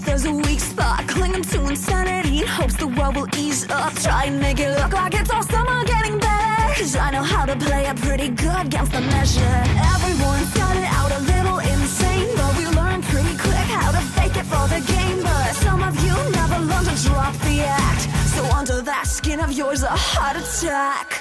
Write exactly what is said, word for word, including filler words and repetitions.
if there's a weak spot, clinging to insanity in hopes the world will ease up. Try and make it look like it's all summer getting better, cause I know how to play it pretty good against the measure. Everyone started out a little insane, but we learned pretty quick how to fake it for the game. But some of you never learned to drop the act, so under that skin of yours a heart attack.